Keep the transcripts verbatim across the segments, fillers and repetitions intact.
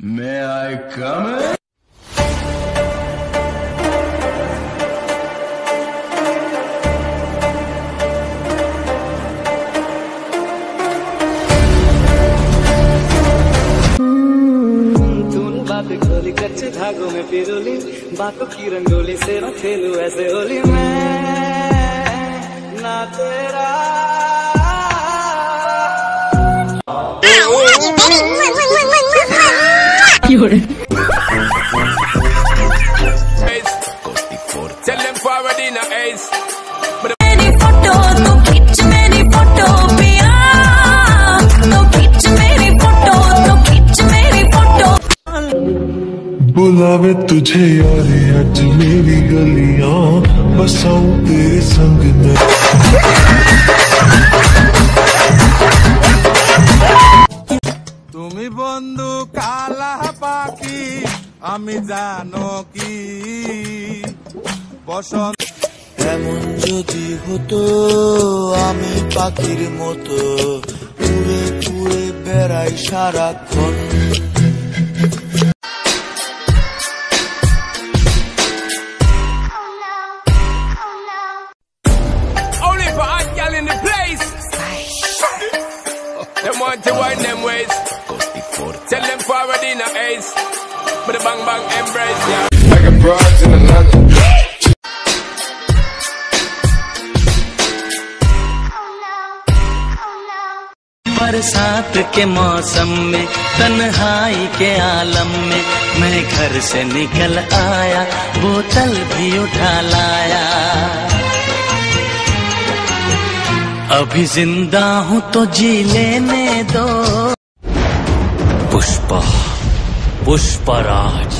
May I come in? बातें खोली कच्चे धागों में पिरोली, बातों की रंगोली से न खेलूं ऐसे होली मैं ना तेरा। Tell them forward in a ace. मेरी फोटो तो खींच, मेरी फोटो पिया तो खींच, मेरी फोटो तो खींच, मेरी फोटो। बुलावे तुझे यारे आज मेरी गलियां, बसाऊं तेरे संग में। তুমি বন্ধু কালা পাখি আমি জানো কি বসন্ত। এমন যদি হতো আমি পাখির মতো উড়ে উড়ে বেড়াই সারাক্ষণ। Only for hot gal in the place. Them want to wind them ways. Tell them forward in a ace. But the bang bang embrace, yeah. Like a broads in Atlanta. बरसात के मौसम में तन्हाई के आलम में मैं घर से निकल आया, बोतल भी उठा लाया। अभी जिंदा हूँ तो जी लेने दो। Pushpa Pushpraj.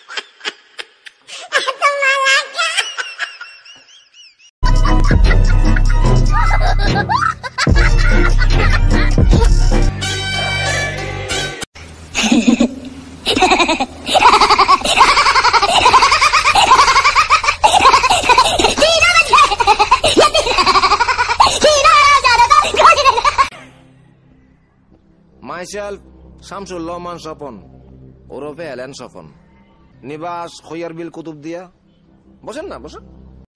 Myself, Samsul Loman Sopon, ওরফে এলেন সফন, নিবাস খৈয়ারবিল কুতুবদিয়া। বসেন না, বসেন।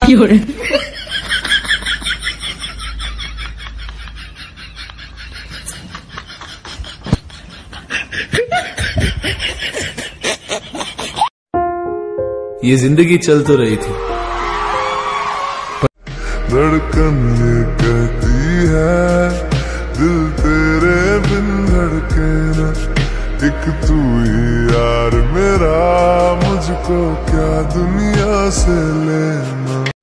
ये जिंदगी चल तो रही थी। धड़कन ये कहती है दिल तेरे बिन धड़के ना, एक तू ही यार मेरा, मुझको क्या दुनिया से लेना।